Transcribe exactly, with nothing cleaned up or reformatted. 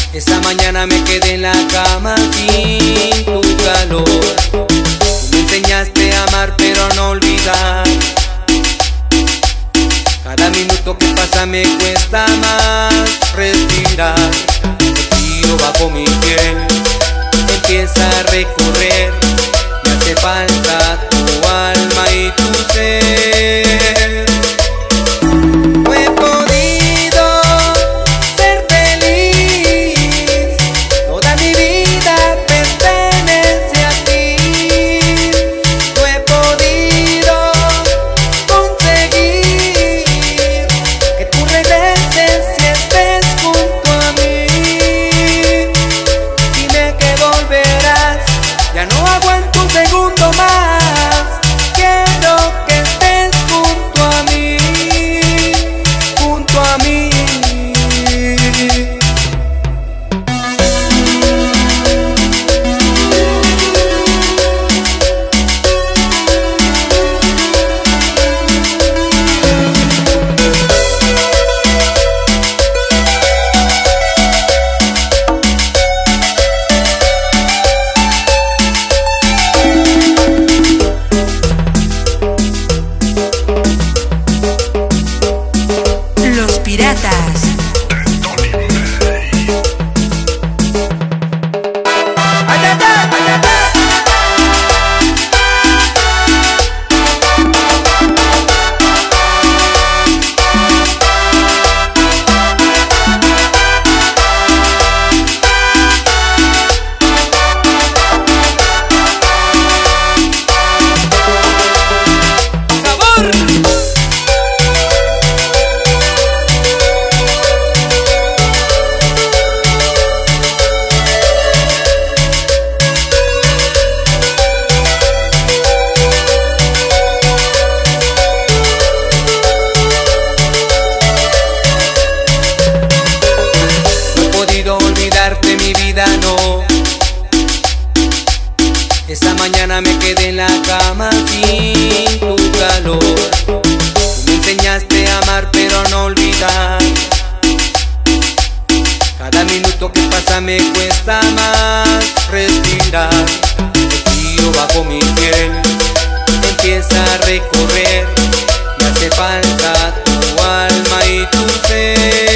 Esa mañana me quedé en la cama sin tu calor. Tú me enseñaste a amar pero a no olvidar. Cada minuto que pasa me cuesta más respirar. El tiro bajo mi piel empieza a recorrer. Me hace falta tu alma y tu ser. No he podido ser feliz, toda mi vida pertenece a ti. No he podido conseguir que tú regreses y estés junto a mí. Dime que volverás, ya no aguanto un segundo más. Quiero que estés junto a mí, junto a mí. Los Piratas. Olvidarte mi vida, no. Esa mañana me quedé en la cama sin tu calor. Tú me enseñaste a amar pero a no olvidar. Cada minuto que pasa me cuesta más respirar. El tiro bajo mi piel empieza a recorrer. Me hace falta tu alma y tu ser.